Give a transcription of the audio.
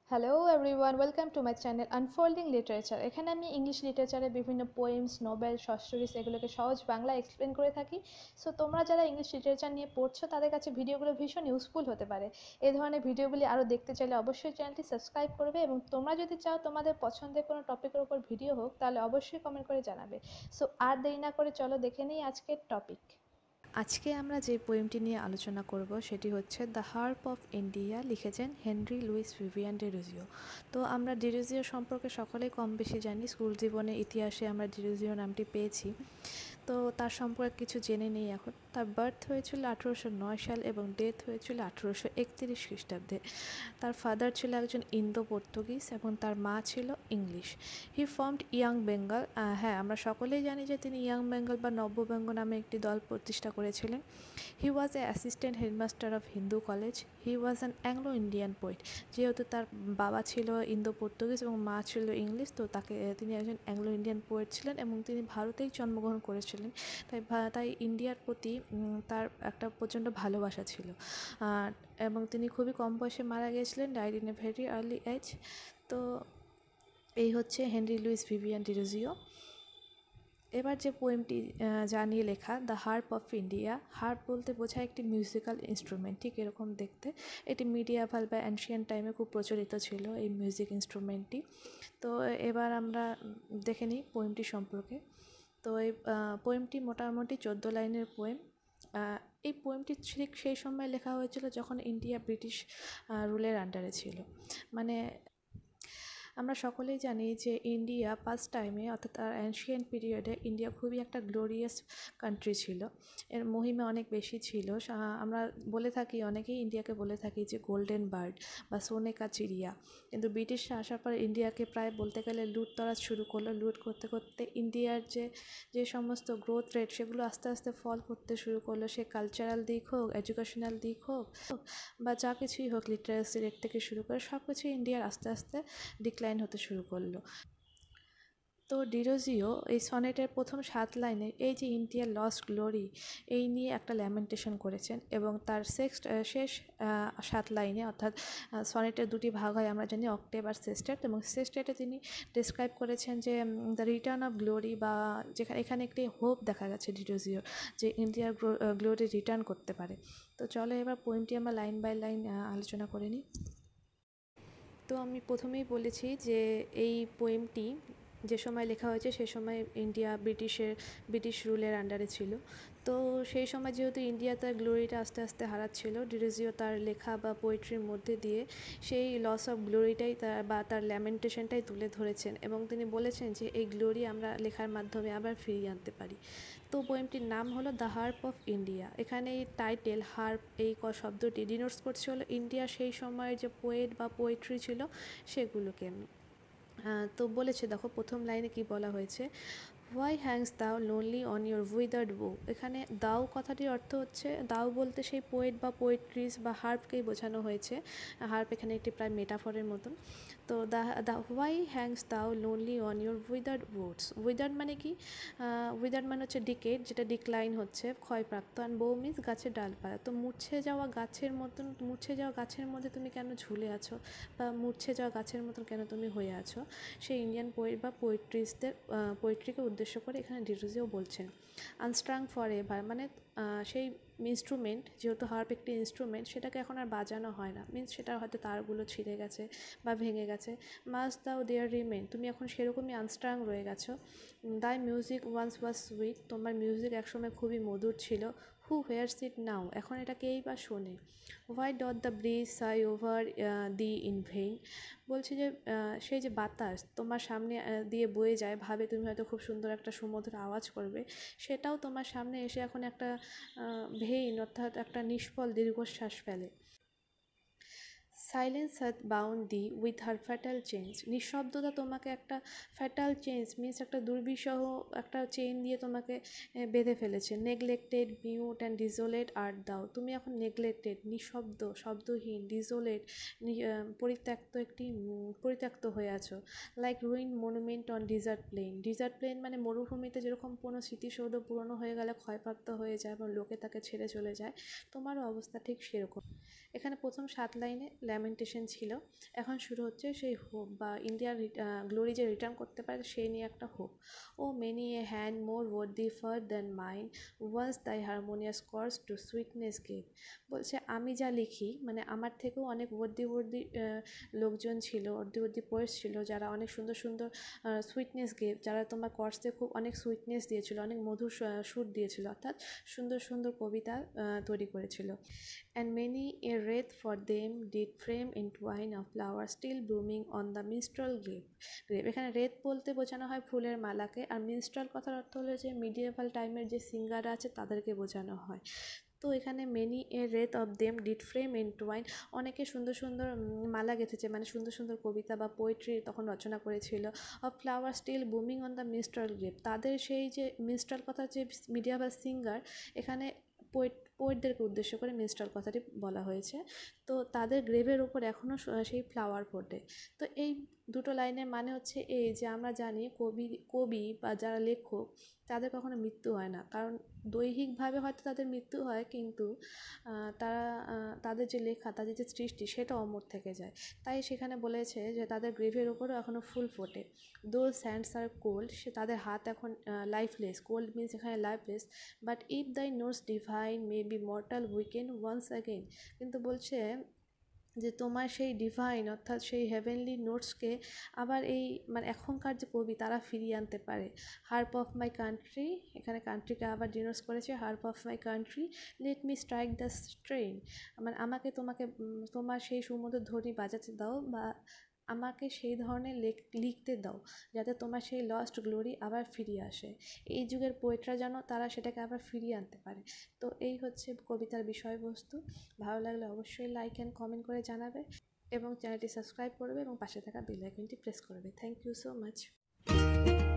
Hello everyone, welcome to my channel unfolding literature. এখানে আমি English লিটারেচারের বিভিন্ন পোয়েমস, নোবেল, শর্ট স্টোরিজ এগুলোকে সহজ বাংলা এক্সপ্লেন করে থাকি। সো তোমরা যারা ইংলিশ লিটারেচার নিয়ে পড়ছো তাদের কাছে ভিডিওগুলো ভীষণ ইউজফুল হতে পারে। এই ধরনের ভিডিওগুলি আরও দেখতে চাইলে অবশ্যই চ্যানেলটি সাবস্ক্রাইব করবে, এবং তোমরা যদি চাও তোমাদের পছন্দের কোনো টপিকের উপর ভিডিও হোক তাহলে অবশ্যই কমেন্ট করে জানাবে। সো আর দেরি না করে চলো দেখে নিই আজকের টপিক। আজকে আমরা যে পোয়েমটি নিয়ে আলোচনা করব সেটি হচ্ছে দ্য হার্প অফ ইন্ডিয়া, লিখেছেন হেনরি লুইস ভিভিয়ান ডিরোজিও। তো আমরা ডিরোজিও সম্পর্কে সকলেই কম বেশি জানি, স্কুল জীবনে ইতিহাসে আমরা ডিরোজিও নামটি পেয়েছি। তো তার সম্পর্কে কিছু জেনে নেই এখন। তার বার্থ হয়েছিল 1809 সাল এবং ডেথ হয়েছিল 1831 খ্রিস্টাব্দে। তার ফাদার ছিল একজন ইন্দো পর্তুগিজ এবং তার মা ছিল English. He formed young Bengal. হ্যাঁ, আমরা সকলেই জানি যে তিনি ইয়াং বেঙ্গল বা নব্যবঙ্গ নামে একটি দল প্রতিষ্ঠা করেছিলেন। He was a assistant headmaster of Hindu college. He was an Anglo Indian poet. যেহেতু তার বাবা ছিল ইন্দো পর্তুগিজ এবং মা ছিল ইংলিশ, তো তিনি একজন অ্যাংলো ইন্ডিয়ান পোয়েট ছিলেন এবং তিনি ভারতেই জন্মগ্রহণ করেছিলেন। তাই ইন্ডিয়ার প্রতি তার একটা প্রচণ্ড ভালোবাসা ছিল, এবং তিনি খুবই কম বয়সে মারা গিয়েছিলেন, died in a very early age. তো এই হচ্ছে হেনরি লুইস ভিভিয়ান ডিরোজিও। এবার যে পোয়েমটি যা নিয়ে লেখা, the harp of India. Harp বলতে বোঝায় একটি মিউজিক্যাল ইনস্ট্রুমেন্ট, ঠিক এরকম দেখতে। এটি মিডিয়াভাল বা অ্যানশিয়ান্ট টাইমে খুব প্রচলিত ছিল এই মিউজিক ইনস্ট্রুমেন্টটি। তো এবার আমরা দেখে নিই পোয়েমটি সম্পর্কে। তো এই পোয়েমটি মোটামুটি 14 লাইনের পোয়েম। এই পোয়েমটি ঠিক সেই সময় লেখা হয়েছিল যখন ইন্ডিয়া ব্রিটিশ রুলের আন্ডারে ছিল। মানে আমরা সকলেই জানি যে ইন্ডিয়া পাস্ট টাইমে, অর্থাৎ তার অ্যানশিয়েন্ট পিরিয়ডে, ইন্ডিয়া খুবই একটা গ্লোরিয়াস কান্ট্রি ছিল। এর মহিমা অনেক বেশি ছিল। আমরা বলে থাকি, অনেকেই ইন্ডিয়াকে বলে থাকি যে গোল্ডেন বার্ড বা সোনে কা চিড়িয়া। কিন্তু ব্রিটিশরা আসার পর ইন্ডিয়াকে প্রায় বলতে গেলে লুটতরাজ শুরু করলো। লুট করতে করতে ইন্ডিয়ার যে সমস্ত গ্রোথ রেট, সেগুলো আস্তে আস্তে ফল করতে শুরু করলো। সে কালচারাল দিক হোক, এডুকেশনাল দিক হোক, বা যা কিছুই হোক, লিটারেসি রেট থেকে শুরু করে সব কিছুই ইন্ডিয়ার আস্তে আস্তে ডিক্লাইন হতে শুরু করলো। তো ডিরোজিও এই সনেটের প্রথম 7 লাইনে এই যে ইন্ডিয়ার লস্ট গ্লোরি, এই নিয়ে একটা ল্যামেন্টেশন করেছেন, এবং তার শেষ 7 লাইনে, অর্থাৎ সনেটের দুটি ভাগ হয় আমরা জানি, অক্টেভ আর সেস্টেট, এবং সেস্টেটে তিনি ডিসক্রাইব করেছেন যে দ্য রিটার্ন অফ গ্লোরি, বা এখানে একটি হোপ দেখা গেছে ডিরোজিওর যে ইন্ডিয়ার গ্লোরি রিটার্ন করতে পারে। তো চলো এবার পোয়েমটি আমরা লাইন বাই লাইন আলোচনা করে নিই। তো আমি প্রথমেই বলেছি যে এই পোয়েমটি যে সময় লেখা হয়েছে সে সময় ইন্ডিয়া ব্রিটিশ রুলের আন্ডারে ছিল। তো সেই সময় যেহেতু ইন্ডিয়া তার গ্লোরিটা আস্তে আস্তে হারাচ্ছিল, ডিরোজিও তার লেখা বা পোয়েট্রির মধ্যে দিয়ে সেই লস অফ গ্লোরিটাই তার ল্যামেন্টেশনটাই তুলে ধরেছেন, এবং তিনি বলেছেন যে এই গ্লোরি আমরা লেখার মাধ্যমে আবার ফিরিয়ে আনতে পারি। তো পোয়েমটির নাম হলো দ্য হার্প অফ ইন্ডিয়া। এখানে এই টাইটেল হার্প, এই শব্দটি ডিনোটস করছে হলো ইন্ডিয়া সেই সময়ের যে পোয়েট বা পোয়েট্রি ছিল সেগুলোকে। তো বলেছে, দেখো প্রথম লাইনে কি বলা হয়েছে, why hangs thou lonely on your withered bough. এখানে দাও কথাটির অর্থ হচ্ছে, দাও বলতে সেই পোয়েট বা পোয়েট্রিজ বা হার্পকেই বোঝানো হয়েছে। হার্প এখানে একটি প্রায় মেটাফরের মতন। তো the why hangs thou lonely on your withered boats. Withered মানে কি? উইদার্ড মানে হচ্ছে ডিকেড, যেটা ডিক্লাইন হচ্ছে, ক্ষয়প্রাপ্ত। অ্যান্ড বো মিন্স গাছের ডালপালা। তো মুছে যাওয়া গাছের মধ্যে তুমি কেন ঝুলে আছো, বা মুছে যাওয়া গাছের মতন কেন তুমি হয়ে আছো, সেই ইন্ডিয়ান পোয়েট বা পোয়েট্রিকে উদ্দেশ্য করে এখানে ডিরোজিও বলছেন। আনস্ট্রাং ফর এভার মানে সেই ইনস্ট্রুমেন্ট, যেহেতু হার্প একটি ইনস্ট্রুমেন্ট, সেটাকে এখন আর বাজানো হয় না, মিন্স সেটার হয়তো তারগুলো ছিঁড়ে গেছে বা ভেঙে গেছে। মাস্ট দাও দেয়ার রিমেন, তুমি এখন সেরকমই আনস্ট্রাং রয়ে গেছো। Thy music once was sweet, তোমার মিউজিক একসময় খুবই মধুর ছিল। হু হেয়ার্স ইট নাও, এখন এটা কেই বা শোনে। Why doth the breeze sigh over thee in vain, বলছি যে সেই যে বাতাস তোমার সামনে দিয়ে বয়ে যায়, ভাবে তুমি হয়তো খুব সুন্দর একটা সুমধুর আওয়াজ করবে, সেটাও তোমার সামনে এসে এখন একটা ভেইন, অর্থাৎ একটা নিষ্ফল দীর্ঘশ্বাস ফেলে। Silence hath bound thee with her fatal change, নিঃশব্দতা তোমাকে একটা ফ্যাটাল চেঞ্জ মিন্স একটা দুর্বিষহ একটা চেইন দিয়ে তোমাকে বেঁধে ফেলেছে। Neglected, mute and desolate art thou, তুমি এখন নেগলেক্টেড, নিঃশব্দ, শব্দহীন, ডিজোলেট, পরিত্যক্ত হয়ে আছো। Like ruin monument on desert plain, desert plain মানে মরুভূমিতে যেরকম কোনো স্মৃতিসৌধ পুরনো হয়ে গেলে ক্ষয়প্রাপ্ত হয়ে যায় এবং লোকে তাকে ছেড়ে চলে যায়, তোমারও অবস্থা ঠিক সেরকম। এখানে প্রথম 7 লাইনে ল্যামেন্টেশন ছিল, এখন শুরু হচ্ছে সেই হোপ বা ইন্ডিয়ার গ্লোরি যে রিটার্ন করতে পারে সেই নিয়ে একটা hope. O many a hand more worthy far than mine once thy harmonious chords to sweetness gave। বলছে আমি যা লিখি মানে আমার থেকেও অনেক worthy লোকজন ছিল, worthy পোয়েটস ছিল যারা অনেক সুন্দর সুন্দর সুইটনেস গেভ, যারা তোমার কর্সে খুব অনেক সুইটনেস দিয়েছিল, অনেক মধুর সুর দিয়েছিল, অর্থাৎ সুন্দর সুন্দর কবিতা তৈরি করেছিল। And many a wreath for them did frame entwine a flower still blooming on the minstrel grave। এখানে রেত বলতে বোঝানো হয় ফুলের মালাকে, আর মিনস্ট্রাল কথার অর্থ হলো যে মিডিয়েভাল টাইমের যে সিঙ্গার আছে তাদেরকে বোঝানো হয়। তো এখানে many a wreath of them did frame entwine, অনেকে সুন্দর সুন্দর মালা গেঁথেছে, মানে সুন্দর সুন্দর কবিতা বা পোয়েট্রি তখন রচনা করেছিল। Of flower still blooming on the minstrel grave, তাদের সেই যে মিনস্ট্রাল কথার যে মিডিয়াভাল সিঙ্গার, এখানে পোয়েটদেরকে উদ্দেশ্য করে মিনস্ট্রাল কথাটি বলা হয়েছে। তো তাদের গ্রেভের ওপর এখনও সেই ফ্লাওয়ার ফোটে। তো এই দুটো লাইনের মানে হচ্ছে এই যে আমরা জানি কবি বা যারা লেখক তাদের কখনো মৃত্যু হয় না, কারণ দৈহিকভাবে হয়তো তাদের মৃত্যু হয় কিন্তু তারা তাদের যে লেখা, তাদের যে সৃষ্টি সেটা অমর থেকে যায়। তাই সেখানে বলেছে যে তাদের গ্রেভের ওপরও এখনও ফুল ফোটে। দো স্যান্ডস আর কোল্ড, সে তাদের হাত এখন লাইফলেস, কোল্ড মিনস এখানে lifeless, but if thy notes divine may be mortal wakened once again. কিন্তু বলছে যে তোমার সেই ডিভাইন অর্থাৎ সেই হেভেনলি নোটসকে আবার এই মানে এখনকার যে কবি তারা ফিরিয়ে আনতে পারে। হার্প অফ মাই কান্ট্রি, এখানে কান্ট্রিকে আবার ডিনোটস করেছে, harp of my country let me strike the strain, মানে আমাকে তোমার সেই সুমধুর ধ্বনি বাজাতে দাও বা আমাকে সেই ধরনের লিখতে দাও যাতে তোমার সেই লস্ট গ্লোরি আবার ফিরিয়ে আসে। এই যুগের পোয়েটরা যেন তারা সেটাকে আবার ফিরিয়ে আনতে পারে। তো এই হচ্ছে কবিতার বিষয়বস্তু। ভালো লাগলে অবশ্যই লাইক অ্যান্ড কমেন্ট করে জানাবে এবং চ্যানেলটি সাবস্ক্রাইব করবে এবং পাশে থাকা বেল আইকনটি প্রেস করবে। Thank you so much.